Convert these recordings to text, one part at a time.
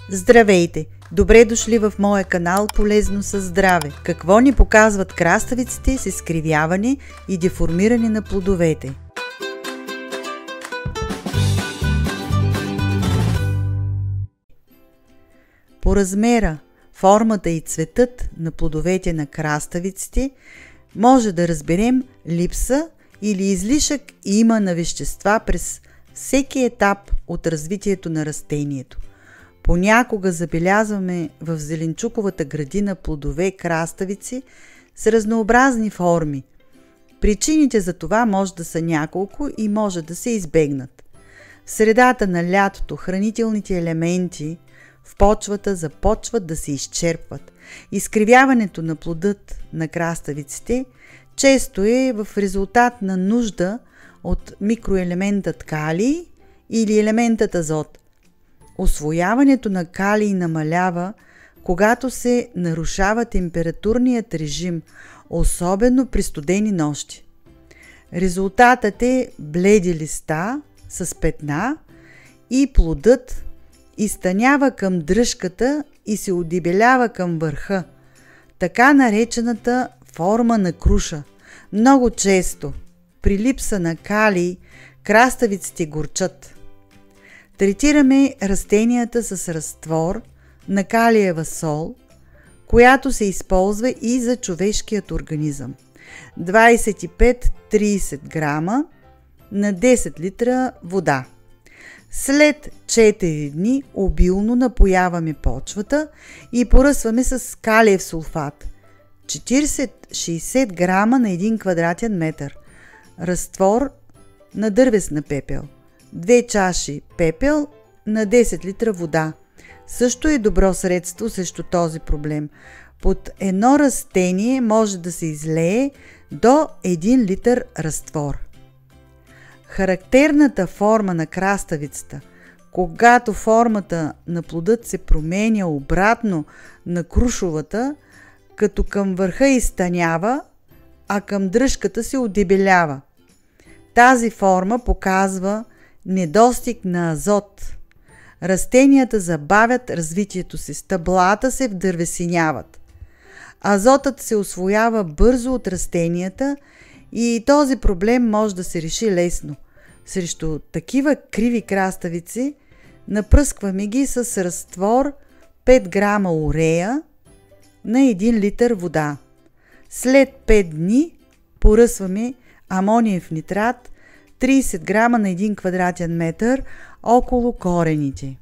Здравейте! Добре дошли в моя канал Полезно със здраве. Какво ни показват краставиците с изкривяване и деформиране на плодовете? По размера, формата и цветът на плодовете на краставиците може да разберем липса или излишък има на вещества през всеки етап от развитието на растението. Понякога забелязваме в зеленчуковата градина плодове краставици с разнообразни форми. Причините за това може да са няколко и може да се избегнат. В средата на лятото хранителните елементи в почвата започват да се изчерпват. Изкривяването на плодът на краставиците често е в резултат на нужда от микроелементът калий или елементът азот. Усвояването на калий намалява, когато се нарушава температурният режим, особено при студени нощи. Резултатът е бледи листа с петна и плодът изтънява към дръжката и се удебелява към върха, така наречената форма на круша. Много често при липса на калий краставиците горчат. Третираме растенията с разтвор на калиева сол, която се използва и за човешкият организъм. 25-30 грама на 10 литра вода. След 4 дни обилно напояваме почвата и поръсваме с калиев сулфат 40-60 грама на 1 квадратен метър. Разтвор на дървесна пепел. 2 чаши пепел на 10 литра вода. Също е добро средство срещу този проблем. Под едно растение може да се излее до 1 литър разтвор. Характерната форма на краставицата, когато формата на плодът се променя обратно на крушовата, като към върха изтънява, а към дръжката се удебелява. Тази форма показва недостиг на азот. Растенията забавят развитието си, стъблата се вдървесиняват. Азотът се усвоява бързо от растенията и този проблем може да се реши лесно. Срещу такива криви краставици напръскваме ги с разтвор 5 грама урея на 1 литър вода. След 5 дни поръсваме амониев нитрат 30 грама на 1 квадратен метър около корените.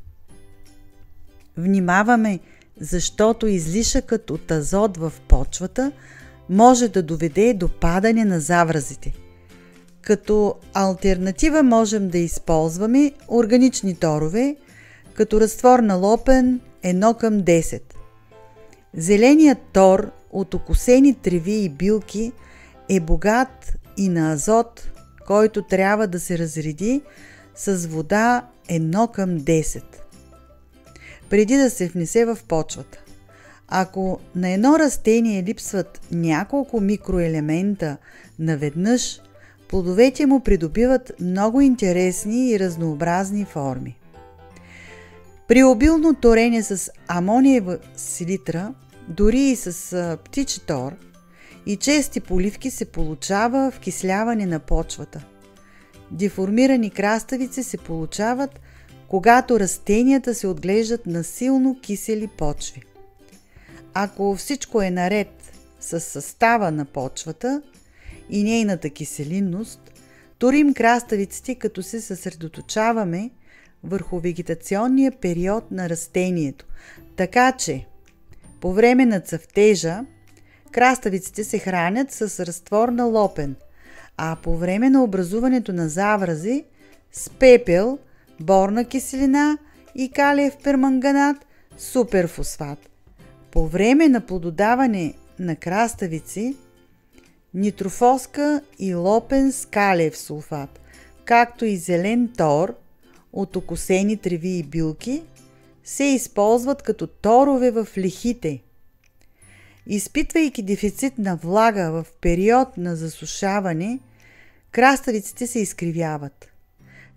Внимаваме, защото излишъкът от азот в почвата може да доведе до падане на завразите. Като алтернатива можем да използваме органични торове, като разтвор на лопен 1:10. Зеленият тор от окосени треви и билки е богат и на азот, който трябва да се разреди с вода 1:10, преди да се внесе в почвата. Ако на едно растение липсват няколко микроелемента наведнъж, плодовете му придобиват много интересни и разнообразни форми. При обилно торене с амониева селитра, дори и с птичи тор и чести поливки се получава вкисляване на почвата. Деформирани краставици се получават, когато растенията се отглеждат на силно кисели почви. Ако всичко е наред с състава на почвата и нейната киселинност, торим краставиците, като се съсредоточаваме върху вегетационния период на растението, така че по време на цъфтежа краставиците се хранят с разтвор на лопен, а по време на образуването на заврази с пепел, борна киселина и калиев перманганат, суперфосфат. По време на плододаване на краставици нитрофоска и лопен с калиев сулфат, както и зелен тор от окосени треви и билки се използват като торове в лехите. Изпитвайки дефицит на влага в период на засушаване, краставиците се изкривяват.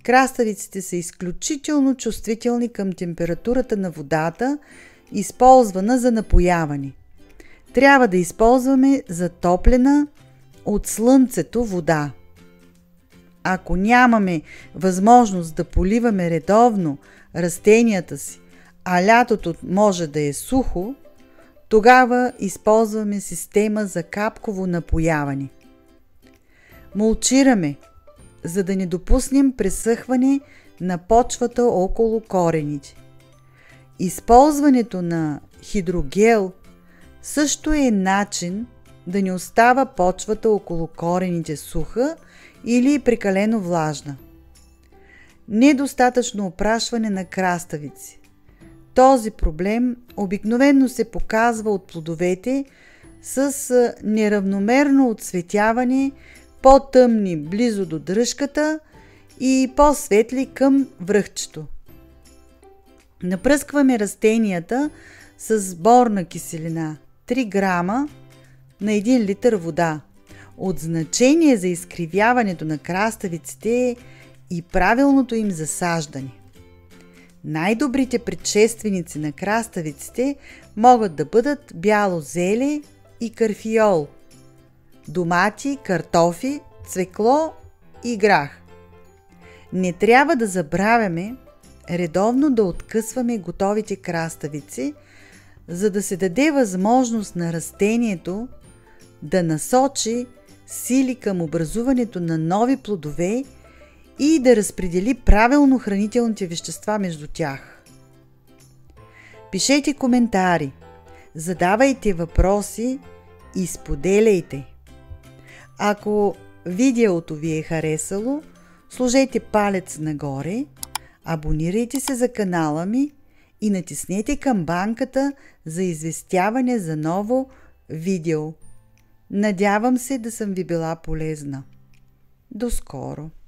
Краставиците са изключително чувствителни към температурата на водата, използвана за напояване. Трябва да използваме затоплена от слънцето вода. Ако нямаме възможност да поливаме редовно растенията си, а лятото може да е сухо, тогава използваме система за капково напояване. Мулчираме, за да не допуснем пресъхване на почвата около корените. Използването на хидрогел също е начин да не остава почвата около корените суха или прекалено влажна. Недостатъчно опрашване на краставици. Този проблем обикновено се показва от плодовете с неравномерно отцветяване, по-тъмни близо до дръжката и по-светли към връхчето. Напръскваме растенията с борна киселина 3 грама на 1 литър вода. От значение за изкривяването на краставиците е и правилното им засаждане. Най-добрите предшественици на краставиците могат да бъдат бяло зеле и карфиол, домати, картофи, цвекло и грах. Не трябва да забравяме редовно да откъсваме готовите краставици, за да се даде възможност на растението да насочи сили към образуването на нови плодове и да разпредели правилно хранителните вещества между тях. Пишете коментари, задавайте въпроси и споделяйте. Ако видеото ви е харесало, сложете палец нагоре, абонирайте се за канала ми и натиснете камбанката за известяване за ново видео. Надявам се да съм ви била полезна. До скоро!